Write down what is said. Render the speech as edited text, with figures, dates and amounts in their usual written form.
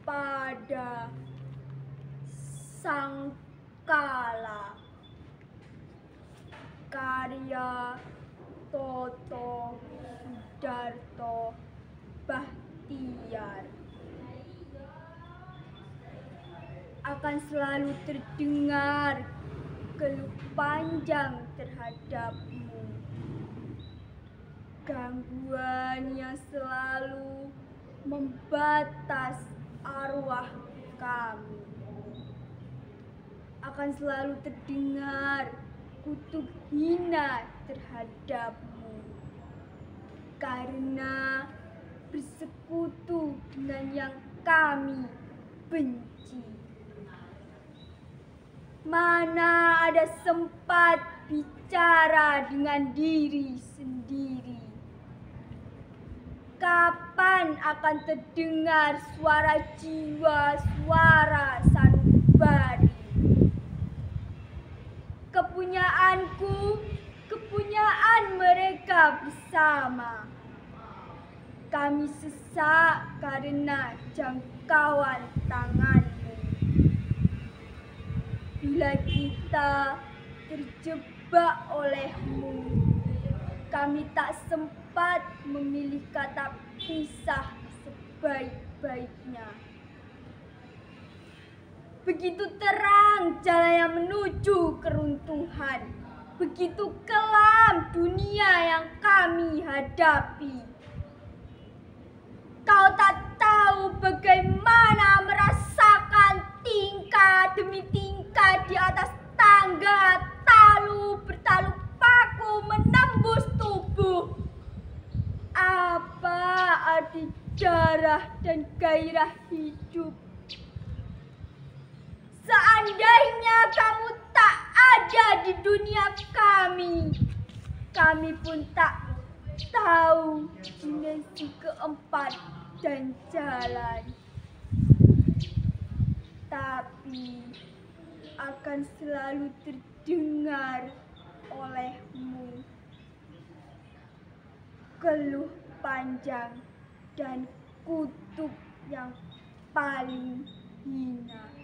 pada sang kala. Karya Toto Sudarto Bachtiar. Akan selalu terdengar keluh panjang terhadapmu, gangguan yang selalu membatas arwah kami. Akan selalu terdengar kutuk hina terhadapmu, karena bersekutu dengan yang kami benci. Mana ada sempat bicara dengan diri sendiri? Kapan akan terdengar suara jiwa, suara sanubari? Kepunyaanku, kepunyaan mereka bersama. Kami sesak karena jangkauan tanganmu. Bila kita terjebak olehmu, kami tak sempat memilih kata pisah sebaik-baiknya. Begitu terang jalan yang menuju keruntuhan, begitu kelam dunia yang kami hadapi. Kau tak tahu bagaimana merasakan tingkah demi tingkah di atas tangga, talu bertalu paku menembus tubuh. Apa arti darah dan gairah hidup? Seandainya kamu tak ada di dunia kami, kami pun tak tahu dimensi keempat dan jalan. Tapi akan selalu terdengar olehmu keluh panjang dan kutuk yang paling hina.